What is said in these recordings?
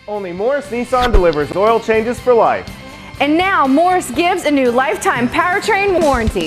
Only Morris Nissan delivers oil changes for life. And now Morris gives a new lifetime powertrain warranty.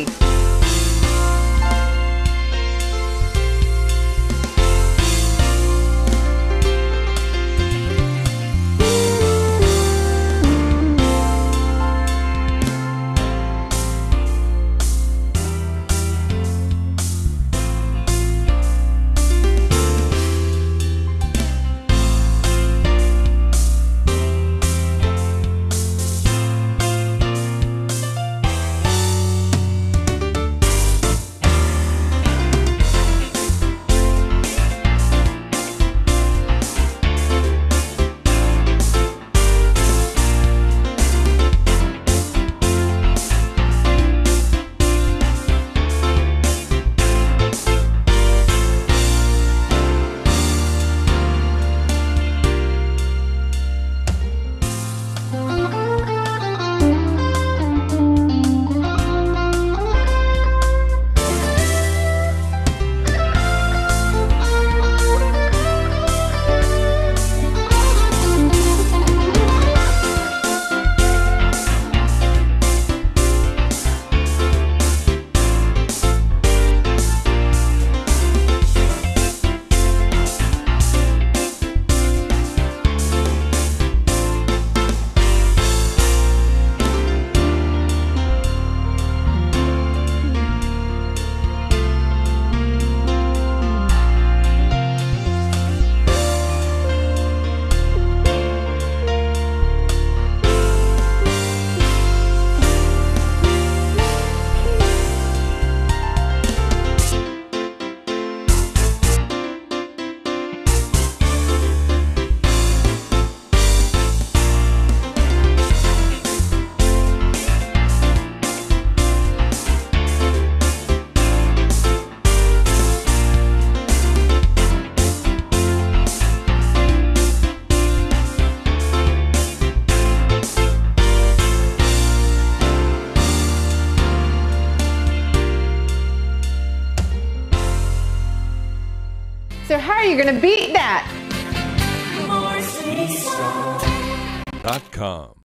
So how are you going to beat that? .com